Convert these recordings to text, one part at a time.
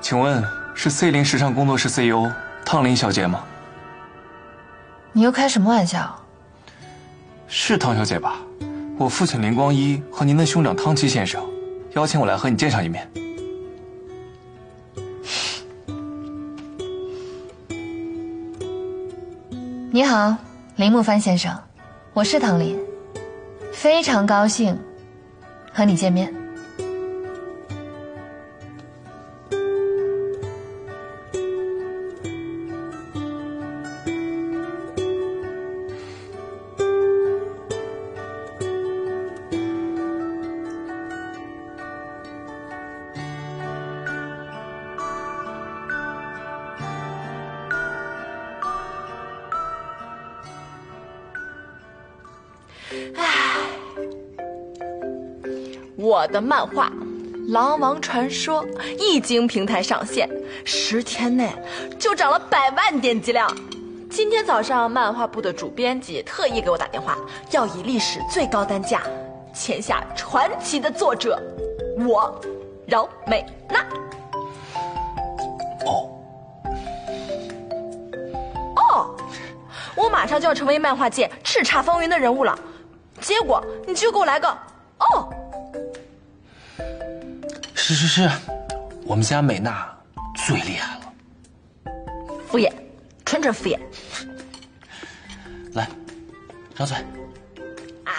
请问是 C0时尚工作室 CEO 汤林小姐吗？ 你又开什么玩笑？ 是汤小姐吧？我父亲林光一和您的兄长汤七先生邀请我来和你见上一面。 你好，林木帆先生，我是汤林，非常高兴和你见面。 我的漫画《狼王传说》一经平台上线，10天内就涨了100万点击量。今天早上，漫画部的主编辑特意给我打电话，要以历史最高单价签下传奇的作者我饶美娜。我马上就要成为漫画界叱咤风云的人物了，结果你就给我来个哦。 是，我们家美娜最厉害了。 敷衍，纯敷衍。 来，张嘴。 啊！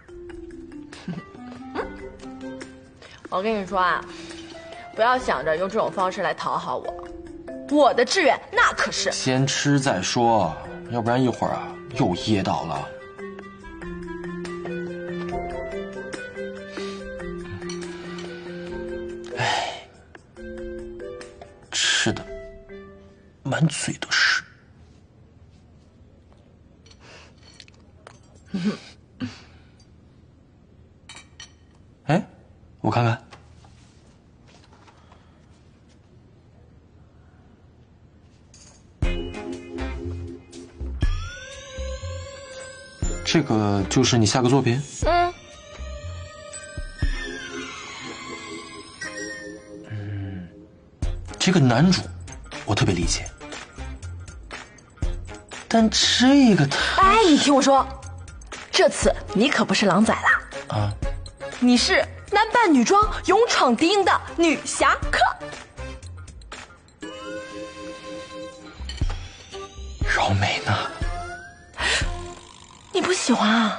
我跟你说啊，不要想着用这种方式来讨好我，我的志愿那可是先吃再说，要不然一会儿啊又噎到了。吃的满嘴都是。哎，我看看，这个就是你下个作品？这个男主我特别理解，但这个他…… 哎，你听我说，这次你可不是狼仔啦啊， 你是男扮女装勇闯敌营的女侠客。 饶美娜， 你不喜欢啊？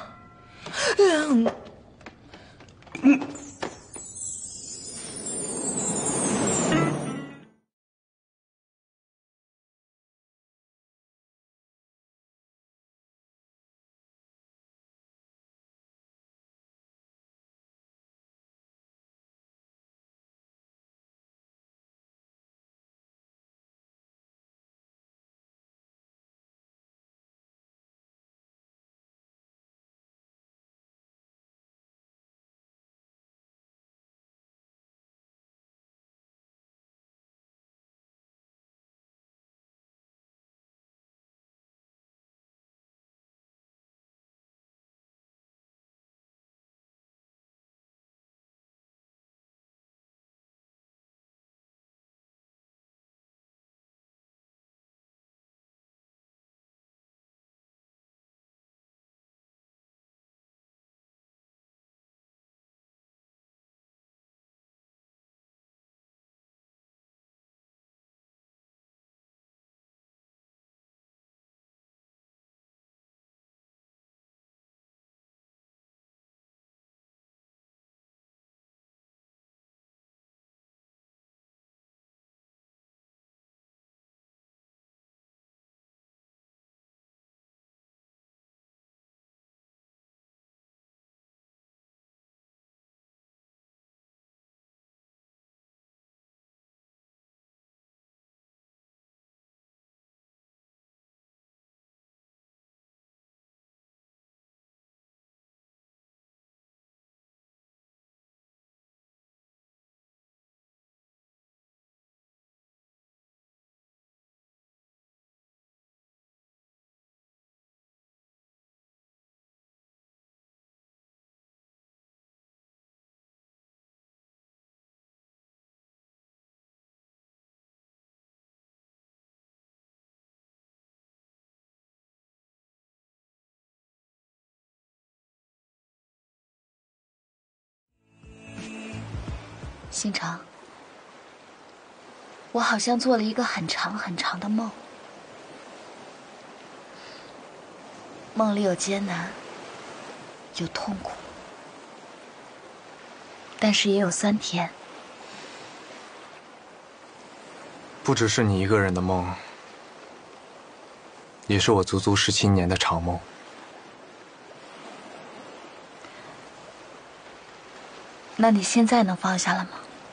星辰，我好像做了一个很长很长的梦，梦里有艰难，有痛苦，但是也有酸甜。 不只是你一个人的梦，也是我足足17年的长梦。 那你现在能放下了吗？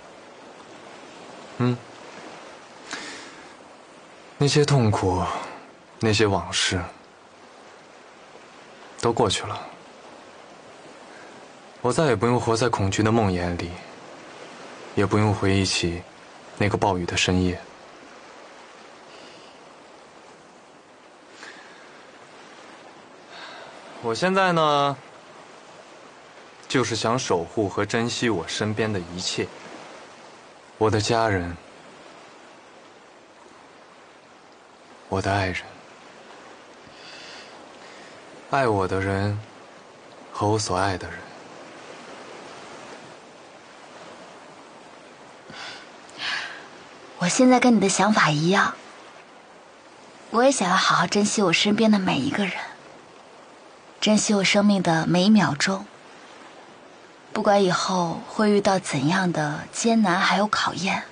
那些痛苦，那些往事，都过去了。我再也不用活在恐惧的梦魇里，也不用回忆起那个暴雨的深夜。我现在呢，就是想守护和珍惜我身边的一切，我的家人，我的爱人，爱我的人和我所爱的人。 我现在跟你的想法一样，我也想要好好珍惜我身边的每一个人，珍惜我生命的每一秒钟。不管以后会遇到怎样的艰难还有考验，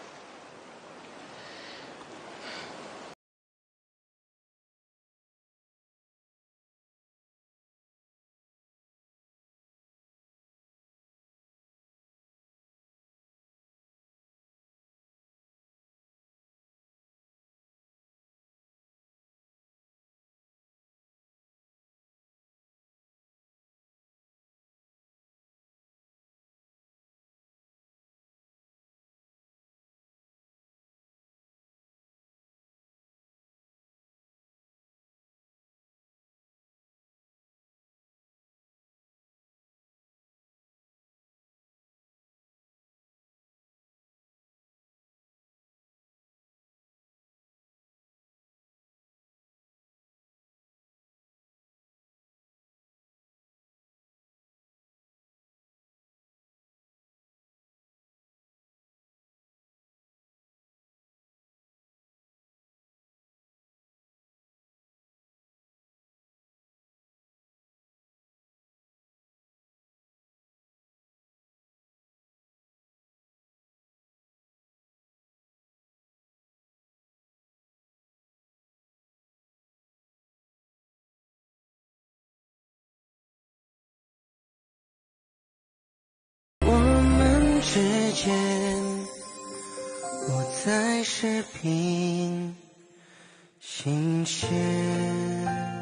之间我在视频心弦。